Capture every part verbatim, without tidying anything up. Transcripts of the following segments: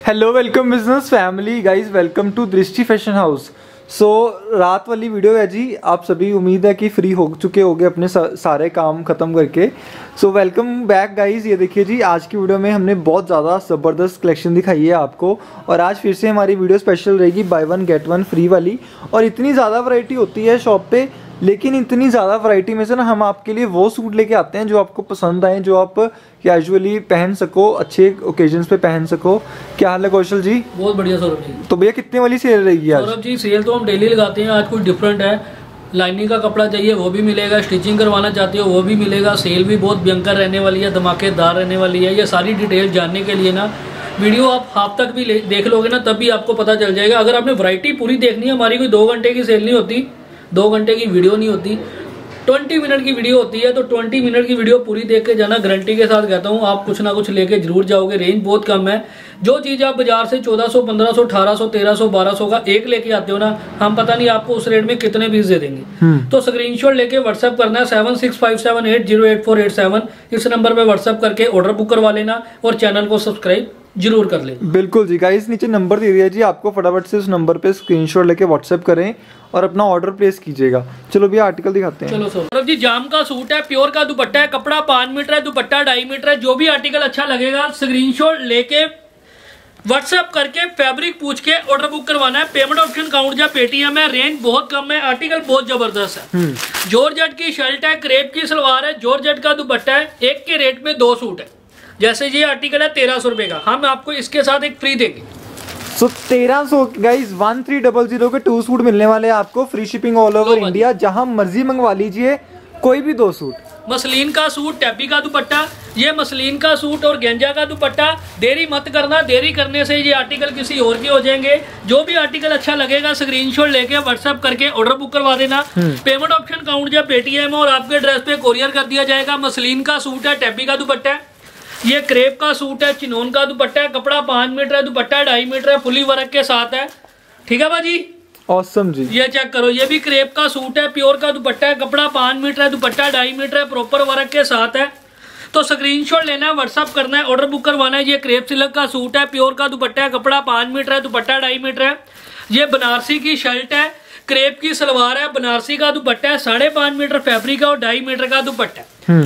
Hello welcome business family guys, welcome to Drishti fashion house. So रात वाली video है जी, आप सभी उम्मीद है कि फ्री हो चुके होंगे अपने सा, सारे काम ख़त्म करके। So welcome back guys. ये देखिए जी, आज की वीडियो में हमने बहुत ज़्यादा ज़बरदस्त कलेक्शन दिखाई है आपको, और आज फिर से हमारी वीडियो स्पेशल रहेगी buy one get one free वाली। और इतनी ज़्यादा वैरायटी होती है शॉप पे, लेकिन इतनी ज़्यादा वैरायटी में से ना हम आपके लिए वो सूट लेके आते हैं जो आपको पसंद आए, जो आप कैजुअली पहन सको, अच्छे ओकेजन्स पे पहन सको। क्या हाल है कौशल जी? बहुत बढ़िया सौरभ जी। तो भैया कितने वाली सेल रहेगी आज? सौरभ जी सेल तो हम डेली लगाते हैं, आज कुछ डिफरेंट है। लाइनिंग का कपड़ा चाहिए वो भी मिलेगा, स्टिचिंग करवाना चाहते हो वो भी मिलेगा। सेल भी बहुत भयंकर रहने वाली है, धमाकेदार रहने वाली है। ये सारी डिटेल जानने के लिए ना वीडियो आप हाफ तक भी देख लोगे ना, तब भी आपको पता चल जाएगा। अगर आपने वैरायटी पूरी देखनी है, हमारी कोई दो घंटे की सेल नहीं होती, दो घंटे की वीडियो नहीं होती, ट्वेंटी मिनट की वीडियो होती है। तो ट्वेंटी मिनट की वीडियो पूरी देख के जाना, गारंटी के साथ कहता हूँ आप कुछ ना कुछ लेके जरूर जाओगे। रेंज बहुत कम है। जो चीज़ आप बाजार से चौदह सौ, पंद्रह सौ, अठारह सौ, तेरह सौ, बारह सौ का एक लेके आते हो ना, हम पता नहीं आपको उस रेट में कितने पीस दे देंगे। तो स्क्रीनशॉट लेके व्हाट्सएप करना है seven six five seven eight zero eight four eight seven. इस नंबर पे व्हाट्सएप करके ऑर्डर बुक करवा लेना और चैनल को सब्सक्राइब जरूर कर ले। बिल्कुल जी गाइस, नीचे नंबर दे दिया जी आपको, फटाफट से उस नंबर पे स्क्रीनशॉट लेके व्हाट्सएप करें और अपना ऑर्डर प्लेस कीजिएगा। चलो भैया आर्टिकल दिखाते हैं। चलो सौरभ जी, जाम का सूट है, प्योर का दुपट्टा है, कपड़ा पाँच मीटर है, दुपट्टा ढाई मीटर है। जो भी आर्टिकल अच्छा लगेगा स्क्रीनशॉट लेके व्हाट्सएप करके फैब्रिक पूछ के ऑर्डर बुक करवाना है। पेमेंट ऑप्शन काउंट या पेटीएम है। रेंज बहुत कम है, आर्टिकल बहुत जबरदस्त है। जॉर्जेट की शर्ट है, क्रेप की सलवार है, जॉर्जेट का दुपट्टा है। एक के रेट में दो सूट है। जैसे ये आर्टिकल है तेरह सौ रुपए का, हम आपको इसके साथ एक फ्री देंगे। सो तेरह सौ guys, one three double zero के टू सूट मिलने वाले हैं आपको, free shipping all over India. जहां मर्जी मंगवा लीजिए कोई भी दो सूट। मसलिन का सूट, टैपी का दुपट्टा, ये मसलिन का सूट और गेंजा का दुपट्टा। देरी मत करना, देरी करने से ये आर्टिकल किसी और के हो जाएंगे। जो भी आर्टिकल अच्छा लगेगा स्क्रीनशॉट लेके व्हाट्सएप करके ऑर्डर बुक करवा देना। पेमेंट ऑप्शन काउंट या पेटीएम और आपके एड्रेस पे कोरियर कर दिया जाएगा। मसलिन का सूट है, टैपी का दुपट्टा है, ये क्रेप का सूट है, चिनोन का दुपट्टा है, कपड़ा पाँच मीटर है, दुपट्टा ढाई मीटर है, फुली वर्क के साथ है। ठीक है बाजी, ऑसम जी। ये चेक करो, ये भी क्रेप का सूट है, प्योर का दुपट्टा है, कपड़ा पाँच मीटर है, दुपट्टा ढाई मीटर है, प्रॉपर वर्क के साथ है। तो स्क्रीनशॉट लेना है, व्हाट्सअप करना है, ऑर्डर बुक करवाना है। ये क्रेप सिल्क का सूट है, प्योर का दुपट्टा है, कपड़ा पाँच मीटर है, दुपट्टा ढाई मीटर है। ये बनारसी की शर्ट है, क्रेप की सलवार है, बनारसी का दुपट्टा है, साढ़े पाँच मीटर फैब्रिक है और ढाई मीटर का दुपट्टा है।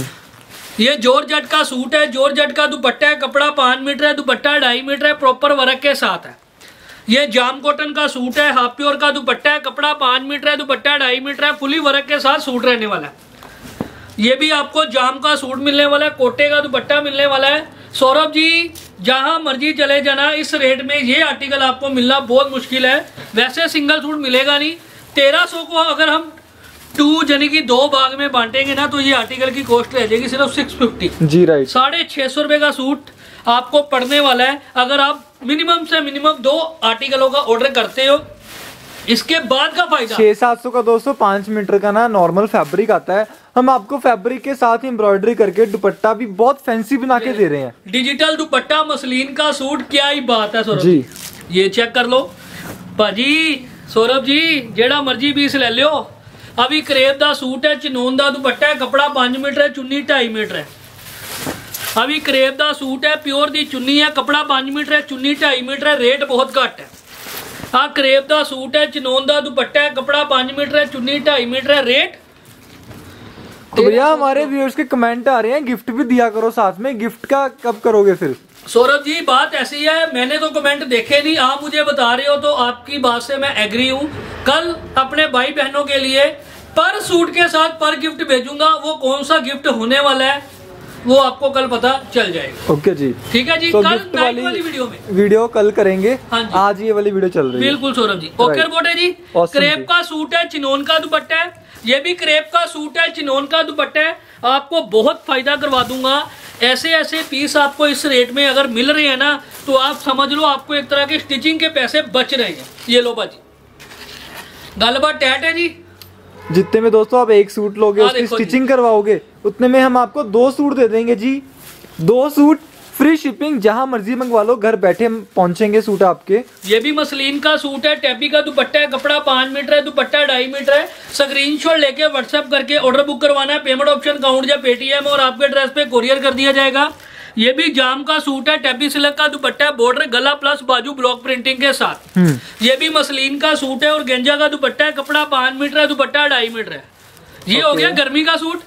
ये जॉर्जेट का सूट है, जॉर्जेट का दुपट्टा है, कपड़ा पाँच मीटर है, दुपट्टा ढाई मीटर है, प्रॉपर वर्क के साथ है। ये जाम कॉटन का सूट है, हाफ प्योर का दुपट्टा है, कपड़ा पाँच मीटर है, दुपट्टा ढाई मीटर है, फुली वर्क के साथ सूट रहने वाला है। ये भी आपको जाम का सूट मिलने वाला है, कोटे का दुपट्टा मिलने वाला है। सौरभ जी जहां मर्जी चले जाना, इस रेट में ये आर्टिकल आपको मिलना बहुत मुश्किल है। वैसे सिंगल सूट मिलेगा नहीं। तेरह सौ को अगर हम टू यानी कि दो भाग में बांटेंगे ना, तो ये आर्टिकल की कॉस्ट रह जाएगी सिर्फ सिक्स फिफ्टी जी। राइट, साढ़े छह सौ रुपए का सूट आपको पड़ने वाला है अगर आप मिनिमम से मिनिमम दो आर्टिकलों का ऑर्डर करते हो। इसके बाद का फायदा, छह सात सौ का दोस्तों पाँच मीटर का ना नॉर्मल फैब्रिक आता है। हम आपको फैब्रिक के साथ एम्ब्रॉयडरी करके दुपट्टा भी बहुत फैंसी बना के दे रहे हैं। डिजिटल दुपट्टा, मसलिन का सूट, क्या ही बात है सौरभ जी। ये चेक कर लो भाजी। सौरभ जी जेड़ा मर्जी पीस ले लो। अभी क्रेप दा सूट है, चिनोन दा दुपट्टा है, कपड़ा पाँच मीटर है, चुन्नी ढाई मीटर है। अभी क्रेप दा सूट है, प्योर दी चुन्नी है, कपड़ा पाँच मीटर है, चुन्नी ढाई मीटर है, रेट बहुत घट है। हाँ, क्रेप दा सूट है, चिनोन दा दुपट्टा है, कपड़ा पाँच मीटर है, चुन्नी ढाई मीटर है, रेट। तो भैया हमारे व्यूअर्स के कमेंट आ रहे हैं, गिफ्ट भी दिया करो साथ में। गिफ्ट का कब करोगे फिर? सौरभ जी बात ऐसी है, मैंने तो कमेंट देखे नहीं, आप मुझे बता रहे हो तो आपकी बात से मैं एग्री हूँ। कल अपने भाई बहनों के लिए पर सूट के साथ पर गिफ्ट भेजूंगा। वो कौन सा गिफ्ट होने वाला है वो आपको कल पता चल जाएगा। ओके जी, ठीक है जी। तो कल नाइट वाली, वाली वीडियो में वीडियो कल करेंगे। हाँ जी, आज ये वाली वीडियो चल रही है। बिल्कुल सौरभ जी। ओके रिपोर्ट जी। क्रेप का सूट है, चिनोन का दुपट्टा है, ये भी क्रेप का सूट है, चिनोन का दुपट्टा है। आपको बहुत फायदा करवा दूंगा। ऐसे ऐसे पीस आपको इस रेट में अगर मिल रहे हैं ना, तो आप समझ लो आपको एक तरह के स्टिचिंग के पैसे बच रहे हैं। ये लो बाजी, गलबात टैट है जी। जितने में दोस्तों आप एक सूट लोगे, उसकी स्टिचिंग करवाओगे, उतने में हम आपको दो सूट दे देंगे जी। दो सूट फ्री शिपिंग, जहां मर्जी मंगवा लो, घर बैठे पहुंचेंगे सूट आपके। ये भी मसलिन का सूट है, टैपी का दुपट्टा है, कपड़ा पाँच मीटर है, दुपट्टा ढाई मीटर है। स्क्रीनशॉट लेके व्हाट्सएप करके ऑर्डर बुक करवाना है। पेमेंट ऑप्शन काउंट या पेटीएम और आपके एड्रेस पे कोरियर कर दिया जाएगा। ये भी जाम का सूट है, टैबी सिल्क का दुपट्टा है, बॉर्डर गला प्लस बाजू ब्लॉक प्रिंटिंग के साथ। ये भी मसलिन का सूट है और गेंजा का दुपट्टा है, कपड़ा पांच मीटर है, दुपट्टा ढाई मीटर है। ये okay. हो गया गर्मी का सूट,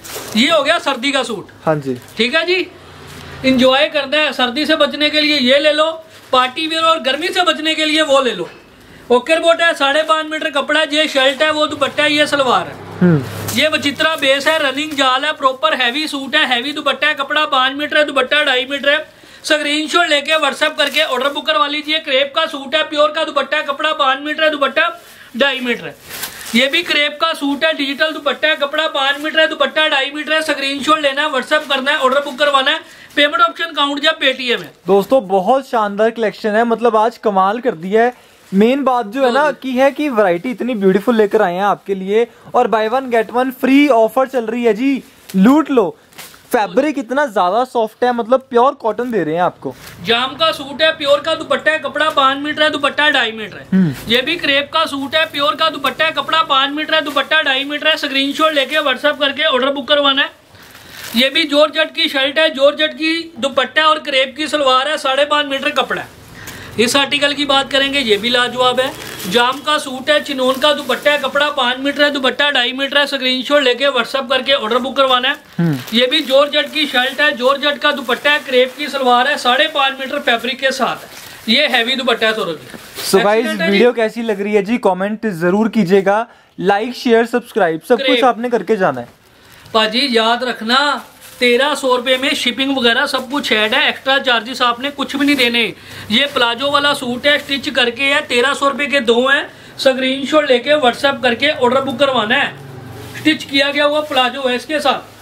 ये हो गया सर्दी का सूट। हाँ जी, ठीक है जी। इंजॉय करना है, सर्दी से बचने के लिए ये ले लो, पार्टी वेयर और गर्मी से बचने के लिए वो ले लो। ओकर बोट है, साढ़े पांच मीटर कपड़ा, ये शर्ट है, वो दुपट्टा है, ये सलवार है। ये विचित्रा बेस है, रनिंग जाल है, प्रॉपर हैवी सूट है, हैवी दुपट्टा है, कपड़ा पांच मीटर है, दुपट्टा ढाई मीटर है। स्क्रीनशॉट लेके व्हाट्सएप करके ऑर्डर बुक करवा लीजिए। क्रेप का सूट है, प्योर का दुपट्टा है, कपड़ा पांच मीटर है, दुपट्टा ढाई मीटर है। ये भी क्रेप का सूट है, डिजिटल दुपट्टा है, कपड़ा पांच मीटर है, दुपट्टा ढाई मीटर है। स्क्रीनशॉट लेना है, व्हाट्सएप करना है, ऑर्डर बुक करवाना है। पेमेंट ऑप्शन काउंट या पेटीएम है। दोस्तों बहुत शानदार कलेक्शन है, मतलब आज कमाल कर दिया है। मेन बात जो है ना की है कि वैरायटी इतनी ब्यूटीफुल लेकर आए हैं आपके लिए, और buy one get one free offer चल रही है जी, लूट लो। फैब्रिक इतना ज्यादा सॉफ्ट है, मतलब प्योर कॉटन दे रहे हैं आपको। जाम का सूट है, प्योर का दुपट्टा है, कपड़ा पांच मीटर है, दुपट्टा ढाई मीटर है। ये भी क्रेप का सूट है, प्योर का दुपट्टा है, कपड़ा पांच मीटर है, दुपट्टा ढाई मीटर है। स्क्रीनशॉट लेके व्हाट्सएप करके ऑर्डर बुक करवाना है। ये भी जॉर्जेट की शर्ट है, जॉर्जेट की दुपट्टा और क्रेप की सलवार है, साढ़े पांच मीटर कपड़ा है। इस आर्टिकल की बात करेंगे, ये भी लाजवाब है। जाम का सूट है, चिनोन का दुपट्टा है, कपड़ा पांच मीटर है, दुपट्टा ढाई मीटर है। स्क्रीनशॉट लेके व्हाट्सएप करके ऑर्डर बुक करवाना है। ये भी जॉर्जेट की शर्ट है, जॉर्जेट का दुपट्टा है, क्रेप की सलवार है, साढ़े पांच मीटर फैब्रिक के साथ है। ये हैवी दुपट्टा है Saurabh ji. So guys video कैसी लग रही है जी, कमेंट जरूर कीजिएगा। लाइक शेयर सब्सक्राइब सब कुछ आपने करके जाना है। पाजी याद रखना, तेरह सौ रुपए में शिपिंग वगैरह सब कुछ ऐड है, एक्स्ट्रा चार्जेस आपने कुछ भी नहीं देने। ये प्लाजो वाला सूट है, स्टिच करके है, तेरह सौ रुपए के दो हैं। स्क्रीनशॉट लेके व्हाट्सएप करके ऑर्डर बुक करवाना है। स्टिच किया गया हुआ प्लाजो है इसके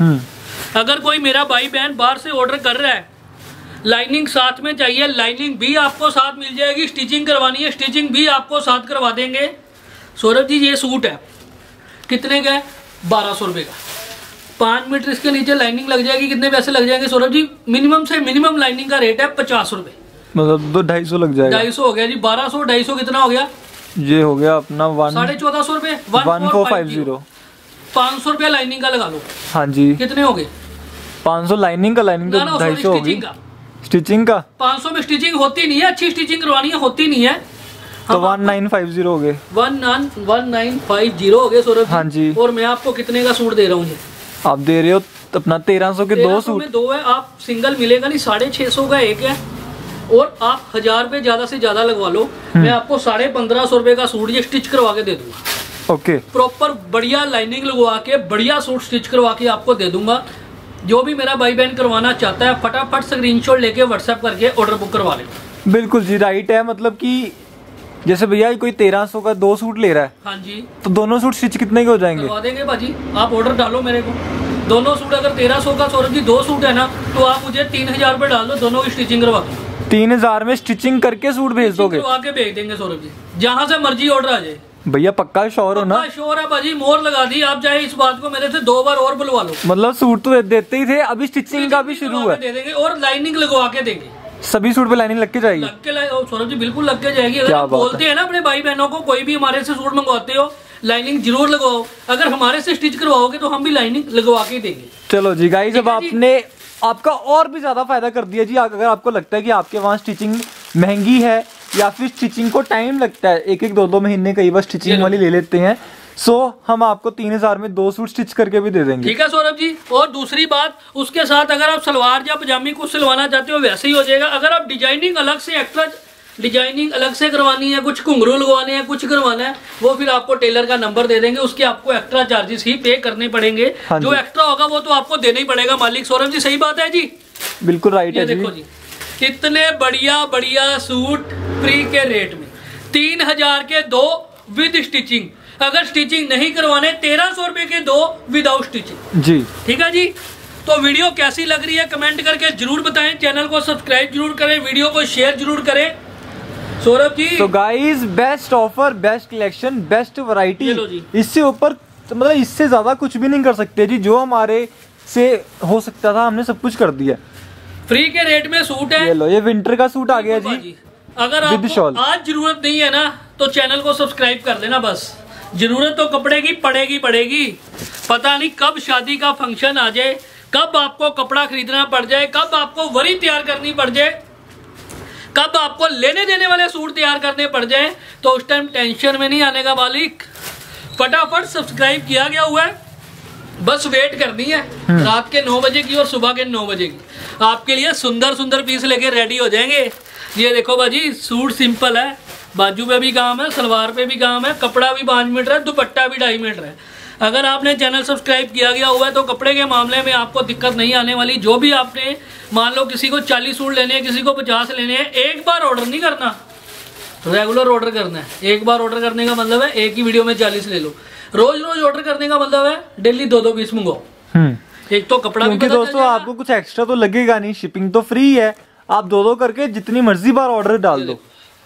साथ। अगर कोई मेरा भाई बहन बाहर से ऑर्डर कर रहा है, लाइनिंग साथ में चाहिए, लाइनिंग भी आपको साथ मिल जाएगी। स्टिचिंग करवानी है, स्टिचिंग भी आपको साथ करवा देंगे। सौरभ जी ये सूट है कितने का है? बारह सौ रुपए का। पांच मीटर इसके नीचे लाइनिंग लग जाएगी, कितने पैसे लग जाएंगे सौरभ जी? मिनिमम से मिनिमम लाइनिंग का रेट है पचास रुपए, मतलब दो ढाई सौ लग जाएगा। ढाई सौ हो गया जी, बारह सौ ढाई सौ कितना हो गया? ये हो गया अपना वन साढ़े चौदह सौ रुपए, वन फोर फाइव जीरो। पाँच सौ रुपया लाइनिंग का लगा लो। हाँ जी, कितने हो गए? पाँच सौ लाइनिंग का, लाइनिंग तो ढाई सौ होगी स्टिचिंग का। पाँच सौ में स्टिचिंग होती नहीं है, अच्छी स्टिचिंग करवानी है, होती नहीं है तो वन नाइन फाइव जीरो हो गए, one one nine five zero हो गए सौरभ। हाँ जी। और मैं आपको कितने का सूट दे रहा हूँ? आप दे रहे हो अपना तेरह सौ के दो सूट। दो है, आप सिंगल मिलेगा नहीं, साढ़े छह सौ का एक है। और आप हजार रुपए ज्यादा से ज्यादा लगवा लो, मैं आपको साढ़े पंद्रह सौ रुपए का सूट ये स्टिच करवा के दे दूंगा। ओके, प्रॉपर बढ़िया लाइनिंग लगवा के बढ़िया सूट स्टिच करवा के आपको दे दूंगा। जो भी मेरा भाई बहन करवाना चाहता है फटाफट स्क्रीनशॉट लेके व्हाट्सएप करके ऑर्डर बुक करवा ले। बिल्कुल जी राइट है, मतलब कि जैसे भैया कोई तेरह सौ का दो सूट ले रहा है, हाँ जी, तो दोनों सूट स्टिच कितने के हो जाएंगे? करवा देंगे भाजी, आप ऑर्डर डालो मेरे को। दोनों सूट अगर तेरह सौ का सौरभ जी दो सूट है ना, तो आप मुझे तीन हजार रुपए डाल दो, दोनों की स्टिचिंग करवा दो। तीन हजार में स्टिचिंग करके सूट भेज दोगे? करवा के भेज देंगे सौरभ जी, जहाँ से मर्जी ऑर्डर आ जाए। भैया पक्का श्योर हो ना? श्योर है भाजी, मोर लगा दी आप, चाहे इस बात को मेरे से दो बार और बुलवा लो। मतलब सूट तो देते ही थे, अभी स्टिचिंग का भी शुरू है, दे देंगे और लाइनिंग लगवा के देंगे। सभी सूट पे लाइनिंग लग के जाएगी? लग के सौरभ जी बिल्कुल लग के जाएगी। अगर आप बोलते हैं ना अपने भाई बहनों को, कोई भी हमारे से सूट मंगवाते हो, लाइनिंग जरूर लगवाओ। अगर हमारे से स्टिच करवाओगे तो हम भी लाइनिंग लगवा के देंगे। चलो जी गाइस, अब आपने आपका और भी ज्यादा फायदा कर दिया जी। अगर आपको लगता है कि आपके वहाँ स्टिचिंग महंगी है या फिर स्टिचिंग को टाइम लगता है, एक एक दो दो महीने कई बार स्टिचिंग वाली ले लेते हैं, सो हम आपको तीन हजार में दो सूट स्टिच करके भी दे देंगे। ठीक है सौरभ जी। और दूसरी बात, उसके साथ अगर आप सलवार या पजामी कुछ सिलवाना चाहते हो वैसे ही हो जाएगा। अगर आप डिजाइनिंग अलग से एक्स्ट्रा डिजाइनिंग अलग से करवानी है, कुछ घुंघरू लगवाने हैं, कुछ करवाना है, वो फिर आपको टेलर का नंबर दे देंगे, उसके आपको एक्स्ट्रा चार्जेस ही पे करने पड़ेंगे। हाँ, जो एक्स्ट्रा होगा वो तो आपको देना ही पड़ेगा मालिक। सौरभ जी सही बात है जी? बिल्कुल राइट है। देखो जी, इतने बढ़िया बढ़िया सूट फ्री के रेट में, तीन हजार के दो विद स्टिचिंग। अगर स्टिचिंग नहीं करवाने तेरह सौ रुपए के दो विदाउट स्टिचिंग जी। ठीक है जी। तो वीडियो कैसी लग रही है कमेंट करके जरूर बताएं, चैनल को सब्सक्राइब जरूर करें, वीडियो को शेयर जरूर करें। सौरभ जी तो guys best offer, best collection, best variety, इससे ऊपर मतलब इससे ज्यादा कुछ भी नहीं कर सकते जी। जो हमारे से हो सकता था हमने सब कुछ कर दिया। फ्री के रेट में सूट है। ये लो, ये विंटर का सूट आ गया जी, जी। अगर आपको आज जरूरत नहीं है ना तो चैनल को सब्सक्राइब कर देना बस। जरूरत तो कपड़े की पड़ेगी पड़ेगी, पता नहीं कब शादी का फंक्शन आ जाए, कब आपको कपड़ा खरीदना पड़ जाए, कब आपको वरी तैयार करनी पड़ जाए, कब आपको लेने देने वाले सूट तैयार करने पड़ जाए, तो उस टाइम टेंशन में नहीं आने का मालिक। फटाफट सब्सक्राइब किया गया हुआ है, बस वेट करनी है रात के नौ बजे की और सुबह के नौ बजे की। आपके लिए सुंदर सुंदर पीस लेके रेडी हो जाएंगे। ये देखो बाजी, सूट सिंपल है, बाजू पे भी काम है, सलवार पे भी काम है, कपड़ा भी पाँच मीटर है, दुपट्टा भी ढाई मीटर है। अगर आपने चैनल सब्सक्राइब किया गया हुआ है तो कपड़े के मामले में आपको दिक्कत नहीं आने वाली। जो भी आपने, मान लो किसी को चालीस सूट लेने हैं, किसी को पचास लेने हैं, एक बार ऑर्डर नहीं करना, रेगुलर ऑर्डर करना है। एक बार ऑर्डर करने का मतलब है एक ही वीडियो में चालीस ले लो। रोज रोज ऑर्डर करने का मतलब है डेली दो दो पीस मंगाओ। एक तो कपड़ा भी, दोस्तों आपको कुछ एक्स्ट्रा तो लगेगा नहीं, शिपिंग तो फ्री है, आप दो दो करके जितनी मर्जी बार ऑर्डर डाल दो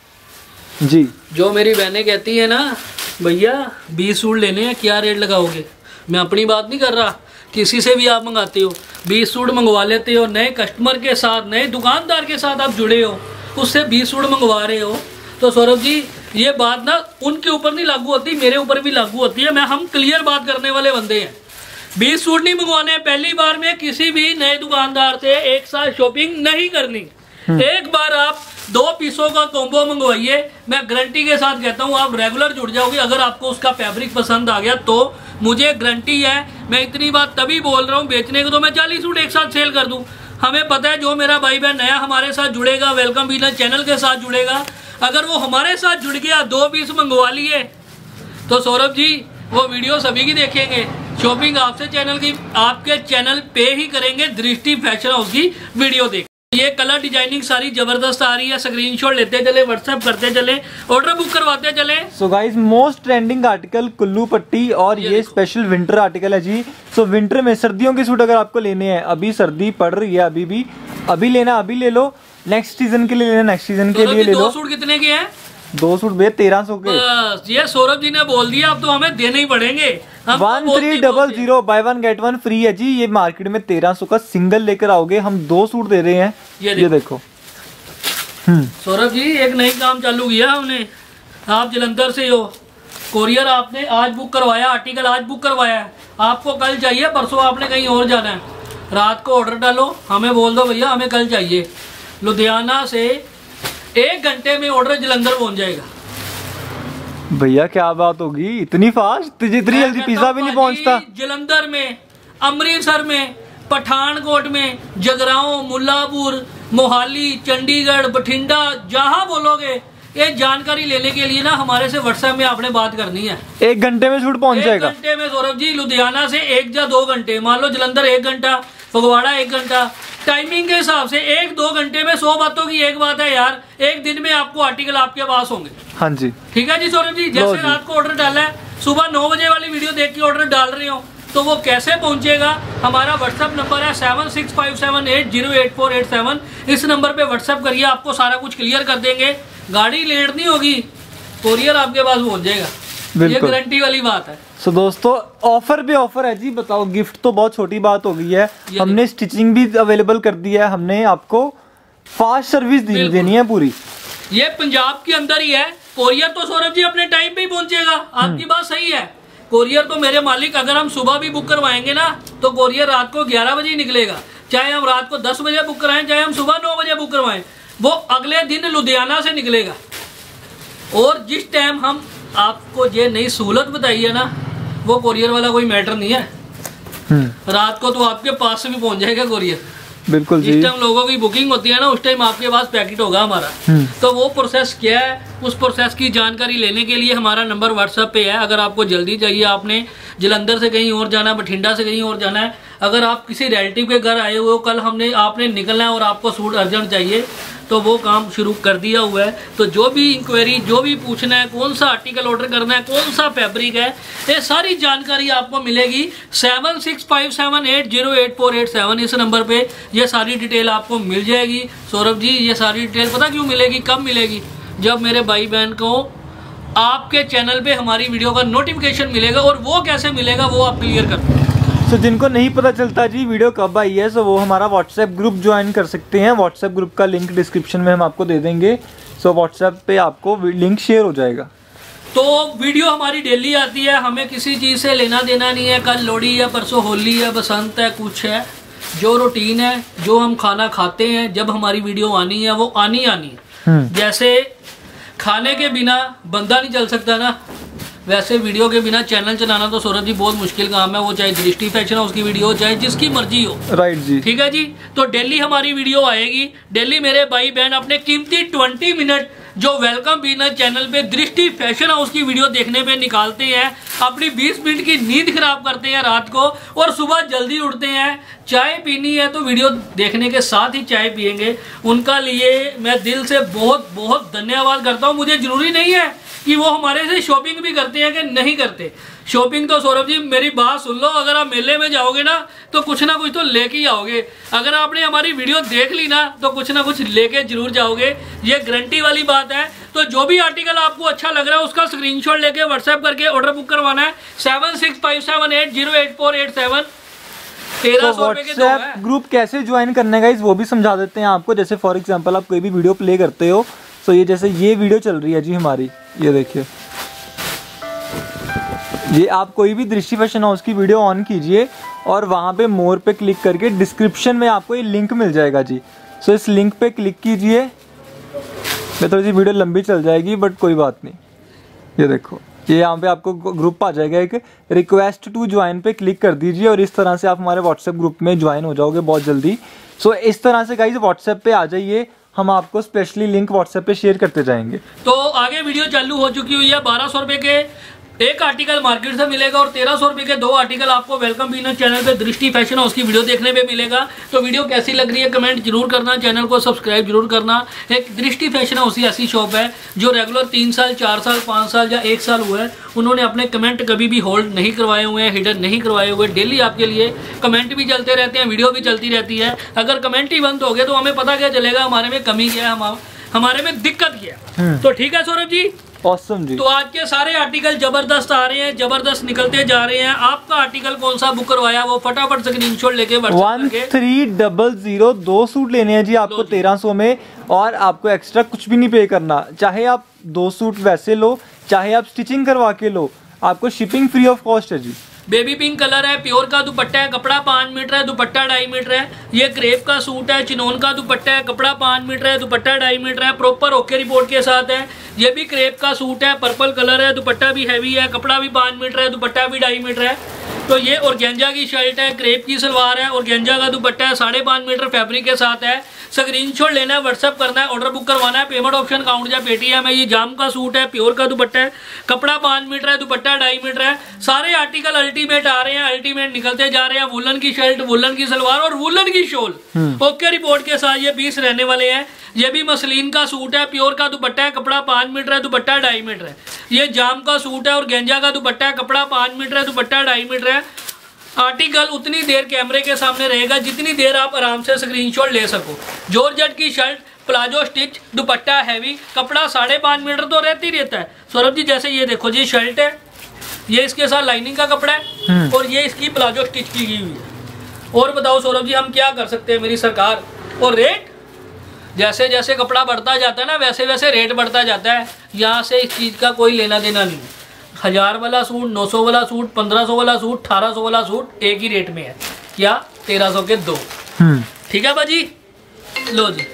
जी। जो मेरी बहनें कहती है ना, भैया बीस सूट लेने हैं, क्या रेट लगाओगे? मैं अपनी बात नहीं कर रहा, किसी से भी आप मंगाते हो, बीस सूट मंगवा लेते हो, नए कस्टमर के साथ, नए दुकानदार के साथ आप जुड़े हो, उससे बीस सूट मंगवा रहे हो, तो सौरभ जी ये बात ना उनके ऊपर नहीं लागू होती, मेरे ऊपर भी लागू होती है। मैं हम क्लियर बात करने वाले बंदे हैं। बीस सूट नहीं मंगवाने, पहली बार में किसी भी नए दुकानदार से एक साथ शॉपिंग नहीं करनी। एक बार आप दो पीसों का कॉम्बो मंगवाइए, मैं गारंटी के साथ कहता हूँ आप रेगुलर जुड़ जाओगे। अगर आपको उसका फैब्रिक पसंद आ गया तो मुझे गारंटी है, मैं इतनी बात तभी बोल रहा हूँ, बेचने को तो मैं चालीस सूट एक साथ सेल कर दूं। हमें पता है जो मेरा भाई बहन नया हमारे साथ जुड़ेगा, वेलकम बिजनेस चैनल के साथ जुड़ेगा, अगर वो हमारे साथ जुड़ गया, दो पीस मंगवा लिए, तो सौरभ जी वो वीडियो सभी की देखेंगे। शॉपिंग आपसे चैनल की, आपके चैनल पे ही करेंगे, दृष्टि फैशन हाउस की वीडियो देख। ये कलर डिजाइनिंग सारी जबरदस्त आ रही है, स्क्रीनशॉट लेते चले, व्हाट्सएप करते चले, ऑर्डर बुक करवाते चले। So guys, most trending article Kullu पट्टी, और ये, ये स्पेशल विंटर आर्टिकल है जी। सो so, विंटर में सर्दियों के सूट अगर आपको लेने हैं, अभी सर्दी पड़ रही है, अभी भी अभी लेना अभी ले लो, नेक्स्ट सीजन के लिए लेना नेक्स्ट सीजन के लिए ले लो। दो सूट कितने के हैं? दो सूट भैया तेरह सौ के। ये सौरभ जी ने बोल दिया, अब तो हमें देने ही पड़ेंगे। One three double zero buy one get one free है जी। ये मार्केट में तेरह सौ का सिंगल लेकर आओगे, हम दो सूट दे रहे हैं। ये देखो, ये देखो। सौरभ जी एक नई काम चालू किया हमने, आप जलंधर से हो, कोरियर आपने आज बुक करवाया, आर्टिकल आज बुक करवाया है, आपको कल चाहिए, परसों आपने कहीं और जाना है, रात को ऑर्डर डालो, हमें बोल दो भैया हमें कल चाहिए, लुधियाना से एक घंटे में ऑर्डर जलंधर पहुंच जाएगा। भैया क्या बात होगी, इतनी फास्ट, इतनी जल्दी पिज्जा भी नहीं पहुंचता। जलंधर में, अमृतसर में, पठानकोट में, जगराओं, मुल्लापुर, मोहाली, चंडीगढ़, बठिंडा, जहां बोलोगे, ये जानकारी लेने के लिए ना हमारे से व्हाट्सएप में आपने बात करनी है। एक घंटे में छूट पहुंच जाएगा। एक घंटे में सौरभ जी, लुधियाना से एक या दो घंटे, मान लो जलंधर एक घंटा, फगवाड़ा एक घंटा, टाइमिंग के हिसाब से एक दो घंटे में सौ बातों की एक बात है यार, एक दिन में आपको आर्टिकल आपके पास होंगे। हाँ जी, ठीक है जी सौरभ जी। जैसे रात को ऑर्डर डाला है, सुबह नौ बजे वाली वीडियो देख के ऑर्डर डाल रहे हो, तो वो कैसे पहुंचेगा? हमारा व्हाट्सएप नंबर है seven six five seven eight zero eight four eight seven. इस नंबर पे व्हाट्सएप करिए, आपको सारा कुछ क्लियर कर देंगे। गाड़ी लेट नहीं होगी, कोरियर आपके पास पहुंच जाएगा, ये गारंटी वाली बात है। सो so, दोस्तों ऑफर भी ऑफर है जी। बताओ, गिफ्ट तो बहुत छोटी बात हो गई है, हमने स्टिचिंग भी अवेलेबल कर दी है, हमने आपको फास्ट सर्विस देनी है पूरी। ये पंजाब के अंदर ही है, कोरियर तो सौरभ जी अपने टाइम पे ही पहुंचेगा। आपकी बात सही है, कोरियर तो मेरे मालिक, अगर हम सुबह भी बुक करवाएंगे ना तो कोरियर रात को ग्यारह बजे ही निकलेगा, चाहे हम रात को दस बजे बुक कराएं, चाहे हम सुबह नौ बजे बुक करवाएं, वो अगले दिन लुधियाना से निकलेगा। और जिस टाइम हम आपको ये नई सहूलत बताई है ना, वो कोरियर वाला कोई मैटर नहीं है, रात को तो आपके पास से भी पहुंच जाएगा कोरियर। बिल्कुल जी। जिस टाइम लोगों की बुकिंग होती है ना, उस टाइम आपके पास पैकेट होगा हमारा। तो वो प्रोसेस क्या है, उस प्रोसेस की जानकारी लेने के लिए हमारा नंबर व्हाट्सएप पे है। अगर आपको जल्दी चाहिए, आपने जलंधर से कहीं और जाना, बठिंडा से कहीं और जाना है, अगर आप किसी रिलेटिव के घर आए हुए हो, कल हमने आपने निकलना है और आपको सूट अर्जेंट चाहिए, तो वो काम शुरू कर दिया हुआ है। तो जो भी इंक्वायरी, जो भी पूछना है, कौन सा आर्टिकल ऑर्डर करना है, कौन सा फैब्रिक है, ये सारी जानकारी आपको मिलेगी seven six five seven eight zero eight four eight seven. इस नंबर पे ये सारी डिटेल आपको मिल जाएगी। सौरभ जी ये सारी डिटेल पता क्यों मिलेगी, कब मिलेगी? जब मेरे भाई बहन को आपके चैनल पे हमारी वीडियो का नोटिफिकेशन मिलेगा। और वो कैसे मिलेगा वो आप क्लियर कर दो। तो जिनको नहीं पता चलता जी वीडियो कब आई है, सो वो हमारा व्हाट्सएप ग्रुप ज्वाइन कर सकते हैं। व्हाट्सएप ग्रुप का लिंक डिस्क्रिप्शन में हम आपको दे देंगे। सो व्हाट्सएप पे आपको लिंक शेयर हो जाएगा। तो वीडियो हमारी डेली आती है, हमें किसी चीज़ से लेना देना नहीं है। कल लोहड़ी है, परसों होली है, बसंत है, कुछ है, जो रूटीन है, जो हम खाना खाते हैं, जब हमारी वीडियो आनी है वो आनी आनी है। जैसे खाने के बिना बंदा नहीं चल सकता ना, वैसे वीडियो के बिना चैनल चलाना तो सौरभ जी बहुत मुश्किल काम है। वो चाहे दृष्टि फैशन हाउस की वीडियो हो, चाहे जिसकी मर्जी हो। राइट जी, ठीक है जी। तो डेली हमारी वीडियो आएगी। डेली मेरे भाई बहन अपने कीमती ट्वेंटी मिनट जो वेलकम बिगिनर चैनल पे दृष्टि फैशन हाउस की वीडियो देखने पे निकालते हैं, अपनी बीस मिनट की नींद खराब करते हैं रात को, और सुबह जल्दी उठते हैं। चाय पीनी है तो वीडियो देखने के साथ ही चाय पियेंगे। उनका लिए मैं दिल से बहुत बहुत धन्यवाद करता हूँ। मुझे जरूरी नहीं है कि वो हमारे से शॉपिंग भी करते हैं कि नहीं करते। शॉपिंग तो सौरभ जी मेरी बात सुन लो, अगर आप मेले में जाओगे ना तो कुछ ना कुछ तो लेके ही आओगे। अगर आपने हमारी वीडियो देख ली ना तो कुछ ना कुछ लेके जरूर जाओगे, ये गारंटी वाली बात है। तो जो भी आर्टिकल आपको अच्छा लग रहा है उसका स्क्रीनशॉट लेके व्हाट्सएप करके ऑर्डर बुक करवाना है। Seven six five seven eight zero eight four eight seven. तेरह सौ रुपए के दो है। ग्रुप कैसे ज्वाइन करने का वो भी समझा देते हैं आपको। जैसे फॉर एग्जाम्पल आप कोई भी वीडियो प्ले करते हो, तो ये जैसे ये वीडियो चल रही है जी हमारी, ये देखिए, ये आप कोई भी दृष्टि फैशन हाउस की वीडियो ऑन कीजिए और वहाँ पे मोर पे क्लिक करके डिस्क्रिप्शन में आपको ये लिंक मिल जाएगा जी। सो इस लिंक पे क्लिक कीजिए। मैं थोड़ी सी वीडियो लंबी चल जाएगी बट कोई बात नहीं। ये देखो, ये यहाँ पे आपको ग्रुप आ जाएगा, एक रिक्वेस्ट टू ज्वाइन पे क्लिक कर दीजिए और इस तरह से आप हमारे व्हाट्सएप ग्रुप में ज्वाइन हो जाओगे बहुत जल्दी। सो इस तरह से गाइस व्हाट्सएप पे आ जाइए, हम आपको स्पेशली लिंक व्हाट्सएप पे शेयर करते जाएंगे। तो आगे वीडियो चालू हो चुकी हुई है। बारह सौ रुपए के एक आर्टिकल मार्केट से मिलेगा और तेरह सौ रुपए के दो आर्टिकल आपको वेलकम बिगिनर चैनल पे दृष्टि फैशन हाउस की वीडियो देखने पे मिलेगा। तो वीडियो कैसी लग रही है कमेंट जरूर करना, चैनल को सब्सक्राइब जरूर करना। एक दृष्टि फैशन हाउस ही ऐसी शॉप है जो रेगुलर तीन साल चार साल पाँच साल या एक साल हुआ है, उन्होंने अपने कमेंट कभी भी होल्ड नहीं करवाए हुए हैं, हिडन नहीं करवाए हुए। डेली आपके लिए कमेंट भी चलते रहते हैं, वीडियो भी चलती रहती है। अगर कमेंट ही बंद हो गए तो हमें पता क्या चलेगा हमारे में कमी क्या है, हम हमारे में दिक्कत क्या है। तो ठीक है सौरभ जी, ऑसम जी। तो आज के सारे आर्टिकल जबरदस्त आ रहे हैं, जबरदस्त निकलते जा रहे हैं। आपका आर्टिकल कौन सा बुक करवाया वो फटाफट स्क्रीनशॉट लेके वन थ्री डबल जीरो दो सूट लेने हैं जी आपको तेरह सौ में, और आपको एक्स्ट्रा कुछ भी नहीं पे करना। चाहे आप दो सूट वैसे लो, चाहे आप स्टिचिंग करवा के लो, आपको शिपिंग फ्री ऑफ कॉस्ट है जी। बेबी पिंक कलर है, प्योर का दुपट्टा है, कपड़ा पाँच मीटर है, दुपट्टा ढाई मीटर है। ये क्रेप का सूट है, चिनोन का दुपट्टा है, कपड़ा पाँच मीटर है, दुपट्टा ढाई मीटर है, प्रॉपर ओके रिपोर्ट के साथ है। ये भी क्रेप का सूट है, पर्पल कलर है, दुपट्टा भी हैवी है, कपड़ा भी पाँच मीटर है, दुपट्टा भी ढाई मीटर है। तो ये ऑर्गेंजा की शर्ट है, क्रेप की सलवार है, ऑर्गेंजा का दुपट्टा है, साढ़े पाँच मीटर फैब्रिक के साथ है। स्क्रीनशॉट लेना है, व्हाट्सअप करना है, ऑर्डर बुक करवाना है। पेमेंट ऑप्शन काउंट या पेटीएम है। ये जाम का सूट है, प्योर का दुपट्टा है, कपड़ा पाँच मीटर है, दुपट्टा ढाई मीटर है। सारे आर्टिकल अल्टीमेट आ रहे हैं, अल्टीमेट निकलते जा रहे हैं। वुलन की शर्ट, वुलन की सलवार और वुलन की शॉल ओके रिपोर्ट के साथ ये पीस रहने वाले हैं। ये भी मसलिन का सूट है, प्योर का दुपट्टा है, कपड़ा पाँच मीटर है, दुपट्टा ढाई मीटर है। ये जाम का सूट है और गेंजा का दुपट्टा है, कपड़ा पाँच मीटर है, दुपट्टा ढाई मीटर है। आर्टिकल उतनी देर कैमरे के सामने रहेगा जितनी देर आप आराम से स्क्रीनशॉट ले सको। जॉर्जेट की shirt, palazzo stitch, dupatta heavy, कपड़ा साढ़े पाँच मीटर तो रहती ही रहता है सौरभ जी। जैसे ये देखो जी शर्ट है, ये इसके साथ लाइनिंग का कपड़ा है और ये इसकी प्लाजो स्टिच की गई हुई है। और बताओ सौरभ जी हम क्या कर सकते हैं मेरी सरकार। और रेट जैसे जैसे कपड़ा बढ़ता जाता है ना वैसे वैसे रेट बढ़ता जाता है। यहाँ से इस चीज़ का कोई लेना देना नहीं। हजार वाला सूट, नौ सौ वाला सूट, पंद्रह सौ वाला सूट, अठारह सौ वाला सूट एक ही रेट में है। क्या तेरह सौ के दो। ठीक है बाजी, लो जी।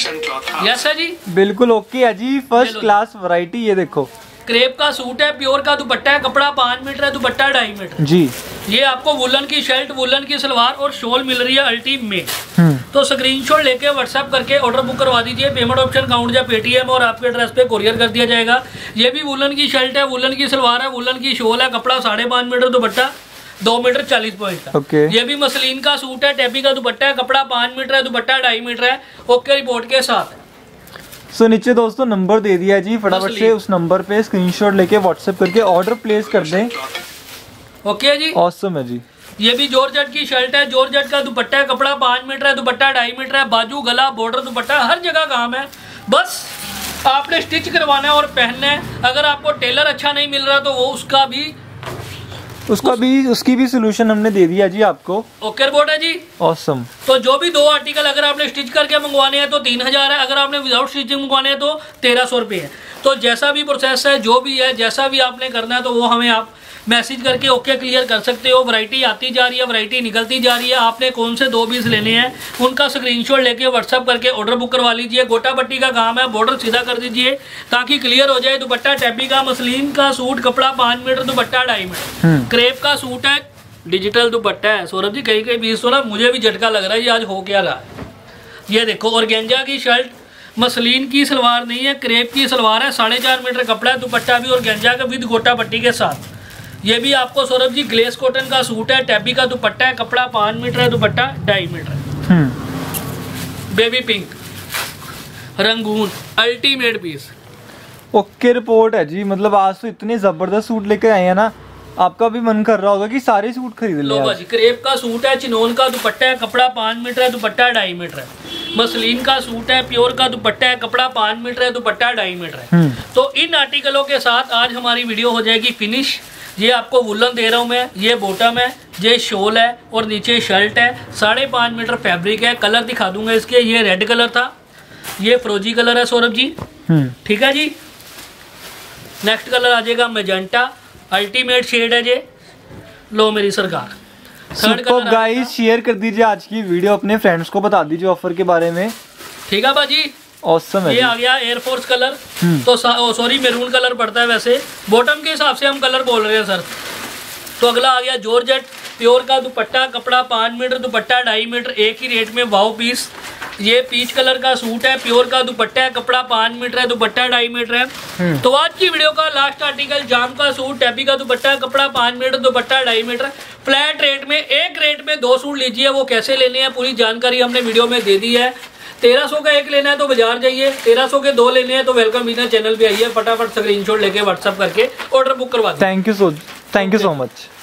यस है जी, बिल्कुल ओके है जी, फर्स्ट क्लास वैरायटी। ये देखो क्रेप का सूट है, प्योर का दुपट्टा है, कपड़ा पाँच मीटर है, दुपट्टा ढाई मीटर जी। ये आपको वुलन की शर्ट, वुलन की सलवार और शॉल मिल रही है अल्टी में। तो स्क्रीनशॉट लेके व्हाट्सएप करके ऑर्डर बुक करवा दीजिए। पेमेंट ऑप्शन काउंट या पेटीएम और आपके एड्रेस पे कोरियर कर दिया जाएगा। ये भी वुलन की शर्ट है, वुलन की सलवार है, वुलन की शॉल है, कपड़ा साढ़े पाँच मीटर, दुपट्टा दो मीटर चालीस पॉइंट का। okay. ये भी मसलिन का सूट है, टैपी का दुपट्टा है, कपड़ा पाँच मीटर है, दुपट्टा ढाई मीटर है, ओके रिपोर्ट के साथ। सो so, नीचे दोस्तों नंबर दे दिया है जी, फटाफट से उस नंबर पे स्क्रीनशॉट लेके व्हाट्सएप करके ऑर्डर प्लेस कर दें। ओके जी, ऑसम है जी। ये भी जॉर्जेट की शर्ट है, जॉर्जेट का दुपट्टा है, कपड़ा पाँच मीटर है, दुपट्टा ढाई मीटर है, बाजू गला बॉर्डर दुपट्टा हर जगह काम है। बस आपने स्टिच करवाना है और पहनना है। अगर आपको टेलर अच्छा नहीं मिल रहा तो वो उसका भी उसका उस... भी उसकी भी सोल्यूशन हमने दे दिया जी आपको। ओके रिपोर्ट है जी, ऑसम। तो जो भी दो आर्टिकल अगर आपने स्टिच करके मंगवाने हैं तो तीन हजार है, अगर आपने विदाउट स्टिचिंग मंगवाने हैं तो तेरह सौ रुपये है। तो जैसा भी प्रोसेस है, जो भी है, जैसा भी आपने करना है तो वो हमें आप मैसेज करके ओके क्लियर कर सकते हो। वैरायटी आती जा रही है, वैरायटी निकलती जा रही है। आपने कौन से दो पीस लेने हैं उनका स्क्रीनशॉट लेके व्हाट्सअप करके ऑर्डर बुक करवा लीजिए। गोटा पट्टी का काम है, बॉर्डर सीधा कर दीजिए ताकि क्लियर हो जाए। दुपट्टा टैबी का, मसलिन का सूट, कपड़ा पाँच मीटर, दुपट्टा ढाई मीटर, क्रेप का सूट है, डिजिटल दुपट्टा है। सौरभ जी कहीं कहीं बीस तो ना मुझे भी झटका लग रहा है ये आज हो क्या रहा है। ये देखो ऑर्गेंजा की शर्ट, मसलिन की सलवार नहीं है, क्रेप की सलवार है, साढ़े चार मीटर कपड़ा है, दुपट्टा भी ऑर्गेंजा का विद गोटा पट्टी के साथ। ये भी आपको सौरभ जी ग्लेस कॉटन का सूट है, टैबी का दुपट्टा है, कपड़ा पाँच मीटर है, दुपट्टा ढाई मीटर है। बेबी पिंक रंगून अल्टीमेट पीस। ओके रिपोर्ट है जी। मतलब आज तो इतने जबरदस्त सूट लेकर आए हैं ना, आपका भी मन कर रहा होगा कि सारे सूट खरीद ले। लो भाजी, क्रेप का सूट है, चिनोन का दुपट्टा है, कपड़ा पाँच मीटर है, दुपट्टा ढाई मीटर है। मसलिन का सूट है, प्योर का दुपट्टा है, कपड़ा पाँच मीटर है, दुपट्टा ढाई मीटर है। तो इन आर्टिकलों के साथ आज हमारी वीडियो हो जाएगी फिनिश। ये आपको वुलन दे रहा हूँ मैं, ये बॉटम है, ये शॉल है और नीचे शर्ट है। साढ़े पाँच मीटर फैब्रिक है। कलर दिखा दूंगा इसके। ये रेड कलर था, ये फ्रोजी कलर है सौरभ जी, ठीक है जी। नेक्स्ट कलर आ जाएगा मैजेंटा, अल्टीमेट शेड है ये। लो मेरी सरकार, थर्ड कलर गाइस शेयर कर दीजिए आज की वीडियो, अपने फ्रेंड्स को बता दीजिए ऑफर के बारे में, ठीक है भाजी। ऑसम है। ये आ गया एयरफोर्स कलर, तो सॉरी मैरून कलर पड़ता है वैसे, बॉटम के हिसाब से हम कलर बोल रहे हैं सर। तो अगला आ गया जॉर्जेट, प्योर का दुपट्टा, कपड़ा पाँच मीटर, दुपट्टा ढाई मीटर, एक ही रेट में वाओ पीस। ये पीच कलर का सूट है, प्योर का दुपट्टा है, कपड़ा पाँच मीटर है, दुपट्टा ढाई मीटर है। तो आज की वीडियो का लास्ट आर्टिकल जाम का सूट, टैबी का दुपट्टा, कपड़ा पाँच मीटर, दुपट्टा ढाई मीटर, फ्लैट रेट में। एक रेट में दो सूट लीजिए। वो कैसे लेने हैं पूरी जानकारी हमने वीडियो में दे दी है। तेरह सौ का एक लेना है तो बाजार जाइए, तेरह सौ के दो लेने हैं तो वेलकम विनर चैनल पे आइए, फटाफट स्क्रीनशॉट लेके व्हाट्सअप करके ऑर्डर बुक करवा दीजिए। Thank you so thank you so much.